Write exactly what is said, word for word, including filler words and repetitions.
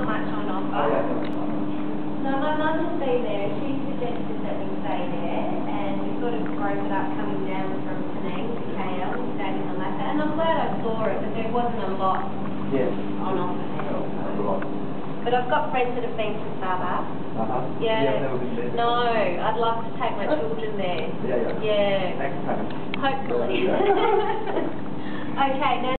not much on offer. No, my mum has been there. She suggested that we stay there, and we sort of broke it up coming down from Penang to K L. We stayed in the Malacca, and I'm glad I saw it, but there wasn't a lot yes. on offer there. Oh, right. But I've got friends that have been to Sabah. Uh-huh. Yeah. Yeah, never been there. No, I'd love to take my children there. Yeah, yeah. Yeah. Next time. Hopefully. Okay, now